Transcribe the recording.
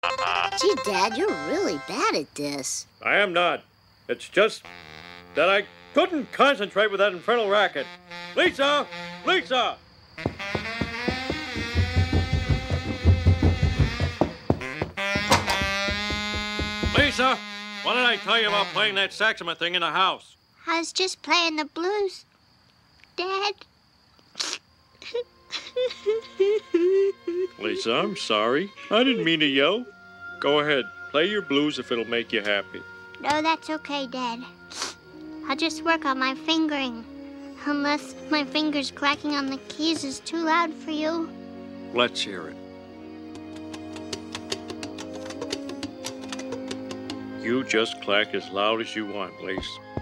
Gee, Dad, you're really bad at this. I am not. It's just that I couldn't concentrate with that infernal racket. Lisa! Lisa! Lisa! What did I tell you about playing that saxophone thing in the house? I was just playing the blues, Dad. Lisa, I'm sorry. I didn't mean to yell. Go ahead. Play your blues if it'll make you happy. No, that's okay, Dad. I'll just work on my fingering. Unless my fingers clacking on the keys is too loud for you. Let's hear it. You just clack as loud as you want, Lisa.